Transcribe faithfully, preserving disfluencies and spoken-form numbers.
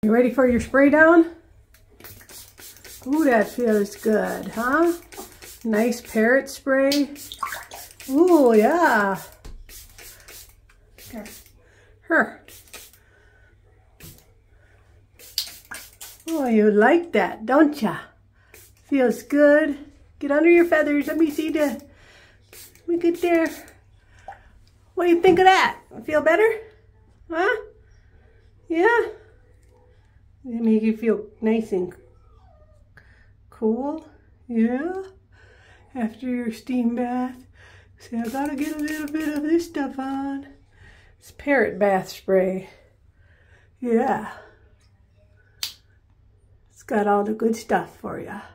You ready for your spray down? Ooh, that feels good, huh? Nice parrot spray. Ooh, yeah. Here. Here. Oh, you like that, don't ya? Feels good. Get under your feathers. Let me see the... Let me get there. What do you think of that? Feel better? Huh? Yeah? Does it make you feel nice and cool? Yeah? After your steam bath. See, I gotta get a little bit of this stuff on. It's parrot bath spray. Yeah. It's got all the good stuff for you.